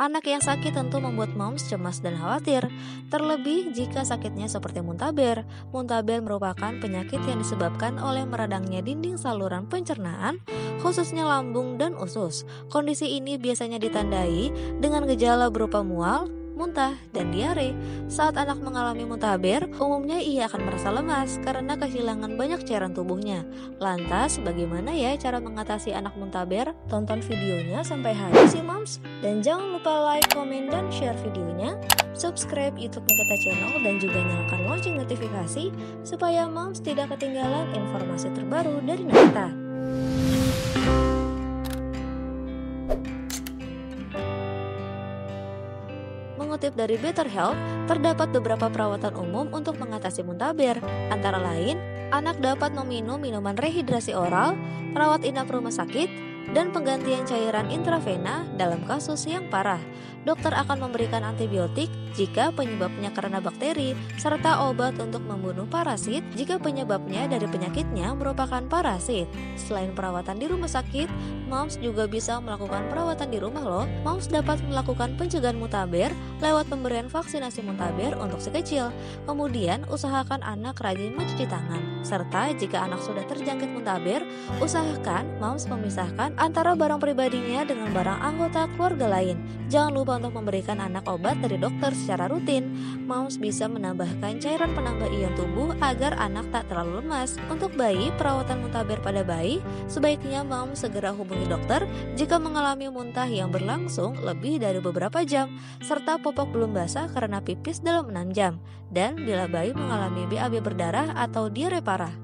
Anak yang sakit tentu membuat moms cemas dan khawatir, terlebih jika sakitnya seperti muntaber. Muntaber merupakan penyakit yang disebabkan oleh meradangnya dinding saluran pencernaan, khususnya lambung dan usus. Kondisi ini biasanya ditandai dengan gejala berupa mual, muntah, dan diare. Saat anak mengalami muntaber, umumnya ia akan merasa lemas karena kehilangan banyak cairan tubuhnya. Lantas, bagaimana ya cara mengatasi anak muntaber? Tonton videonya sampai habis ya moms. Dan jangan lupa like, komen, dan share videonya. Subscribe YouTube Nikita Channel dan juga nyalakan lonceng notifikasi supaya moms tidak ketinggalan informasi terbaru dari Nikita. Mengutip dari Better Health, terdapat beberapa perawatan umum untuk mengatasi muntaber. Antara lain, anak dapat meminum minuman rehidrasi oral, rawat inap rumah sakit, dan penggantian cairan intravena dalam kasus yang parah. Dokter akan memberikan antibiotik jika penyebabnya karena bakteri, serta obat untuk membunuh parasit jika penyebabnya dari penyakitnya merupakan parasit. Selain perawatan di rumah sakit, moms juga bisa melakukan perawatan di rumah loh. Moms dapat melakukan pencegahan muntaber lewat pemberian vaksinasi muntaber untuk si kecil. Kemudian, usahakan anak rajin mencuci tangan. Serta jika anak sudah terjangkit muntaber, usahakan moms memisahkan antara barang pribadinya dengan barang anggota keluarga lain. Jangan lupa untuk memberikan anak obat dari dokter secara rutin. Moms bisa menambahkan cairan penambah ion tubuh agar anak tak terlalu lemas. Untuk bayi, perawatan muntaber pada bayi, sebaiknya moms segera hubungi dokter jika mengalami muntah yang berlangsung lebih dari beberapa jam, serta popok belum basah karena pipis dalam 6 jam, dan bila bayi mengalami BAB berdarah atau diare parah.